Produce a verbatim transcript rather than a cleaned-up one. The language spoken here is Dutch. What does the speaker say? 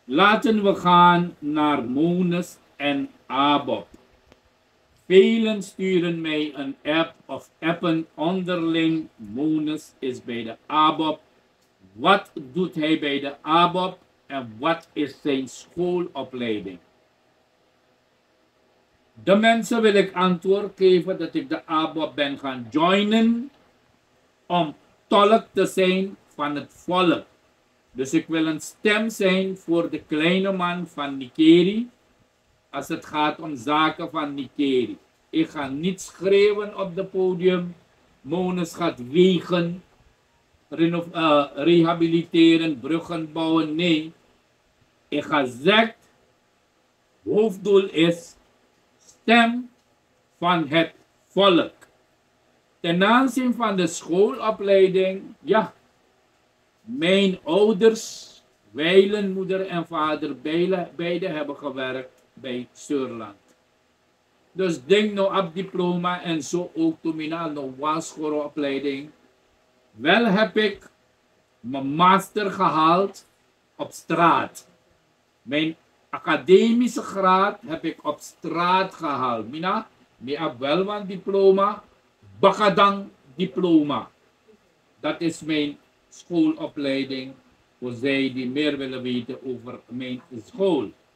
Laten we gaan naar Mones en Abop. Velen sturen mij een app of appen onderling. Mones is bij de Abop. Wat doet hij bij de Abop en wat is zijn schoolopleiding? De mensen wil ik antwoord geven dat ik de Abop ben gaan joinen om tolk te zijn van het volk. Dus ik wil een stem zijn voor de kleine man van Nikeri als het gaat om zaken van Nikeri. Ik ga niet schreeuwen op het podium. Mones gaat wegen, reno- uh, rehabiliteren, bruggen bouwen. Nee, ik ga zeggen, hoofddoel is stem van het volk. Ten aanzien van de schoolopleiding, ja, mijn ouders, wijlen moeder en vader, beide, beide hebben gewerkt bij Surland. Dus denk nou op diploma en zo ook toen mijn nog was opleiding. Wel heb ik mijn master gehaald op straat. Mijn academische graad heb ik op straat gehaald. Mina, ik heb wel een diploma, Bakadang diploma. Dat is mijn schoolopleiding voor zij die meer willen weten over mijn school.